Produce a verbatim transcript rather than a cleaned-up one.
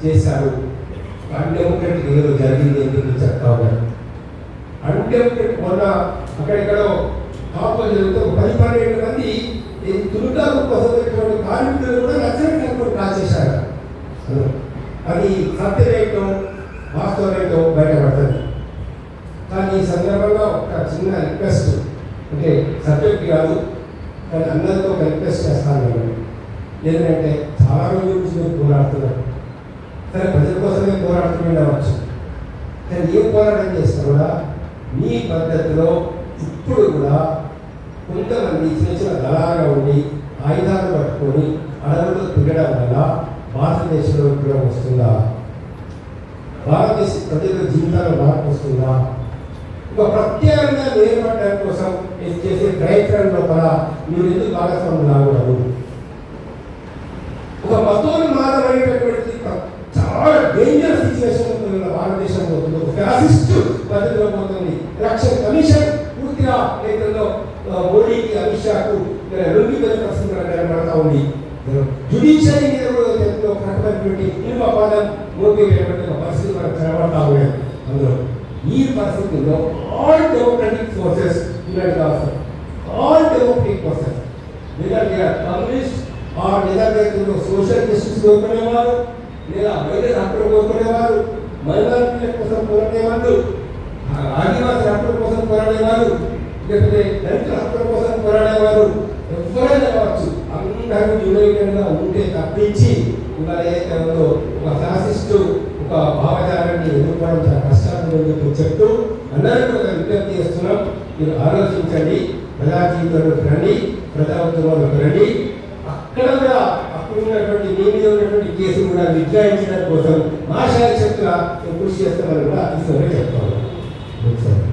చేశారు. అన్డెమోక్రటిక్ ఏదో జరిగింది అని చెప్పి చెప్తా ఉన్నారు. అన్డెమోక్రటిక్ మొన్న అక్కడెక్కడో కాపులు జరిగితే ఒక పది పన్నెండు మంది తులుటాకు కోసం పెట్టినటువంటి కార్మికులు కూడా నక్సలైట్లు కాల్చేశారు. అది సత్యరేఖం వాస్తవరేఖం బయటపడుతుంది. కానీ ఈ సందర్భంగా ఒక చిన్న రిక్వెస్ట్, అంటే సబ్జెక్ట్ కాదు కానీ అందరితో ఒక రిక్వెస్ట్ చేస్తాను. ఎందుకంటే చాలా రోజుల నుంచి మీరు పోరాడుతున్నారు. సరే ప్రజల కోసమే పోరాడుతుండవచ్చు, కానీ ఏ పోరాటం చేసినా కూడా మీ పద్ధతిలో ఇప్పుడు కూడా కొంతమంది చిన్న చిన్న దళాలుగా ఉండి ఆయుధాలు పట్టుకొని అడవుల్లో తిరగడం వల్ల భారతదేశంలో కూడా వస్తుందా? భారతదేశ ప్రజల జీవితాల్లో మార్పు వస్తుందా? ఒక ప్రత్యేకంగా ఏర్పడడం కోసం చేసే ప్రయత్నంలో కూడా మీరు ఎందుకు భాగస్వాములు రాకూడదు? ఒక మతోన్మాదం అనేటటువంటి చాలా డేంజర్ సిచ్యువేషన్ భారతదేశం పోతుంది. ఒక ఫ్యాసిస్ట్ పద్ధతిలో పోతుంది. ఎలక్షన్ కమిషన్ పూర్తిగా నేతల్లో మోడీకి అమిత్ షాకు రెండు వేల పరిస్థితులు కనబడతా ఉంది. జ్యుడిషియరీ మీద కూడా ఒక రకమైనటువంటి ఇనుప పాదం మోపేటటువంటి ఒక పరిస్థితి మనకు కనబడతా ఉన్నాయి. అందులో ఈ పరిస్థితుల్లో ఆల్ డెమోక్రటిక్ ఫోర్సెస్ యునైట్ కావాలి. ఆల్ డెమోక్రటిక్ ఫోర్సెస్ లేదంటే కమ్యూనిస్ట్ ఆ లేదంటే సోషల్ జస్టిస్ కోరుకునేవారు, లేదా మహిళల హక్కులు కోరుకునేవారు, మైనారిటీల కోసం పోరాడేవాళ్ళు, ఆదివాసీ హక్కుల కోసం పోరాడేవారు, లేకపోతే దళితుల హక్కుల కోసం పోరాడేవారు, ఎవరైనా కావచ్చు. అందరూ యునైటెడ్గా ఉంటే తప్పించి ఇవాళ ఏదైతే ఉందో ఒక ఫ్యాసిస్టు ఒక భావజాలాన్ని ఎదుర్కోవడం చాలా కష్టాలు చెప్తూ అందరికీ ఒక విజ్ఞప్తి చేస్తున్నాం. మీరు ఆలోచించండి, ప్రజా జీవితంలోకి రండి, ప్రజా ఉద్యమంలోకి రండి. అక్కడ కూడా అక్కడ ఉన్నటువంటి మీ మీద ఉన్నటువంటి కేసు కూడా విచారించడం కోసం మా శాయశక్తిగా కృషి చేస్తామని కూడా ఈ సమయంలో చెప్తాను.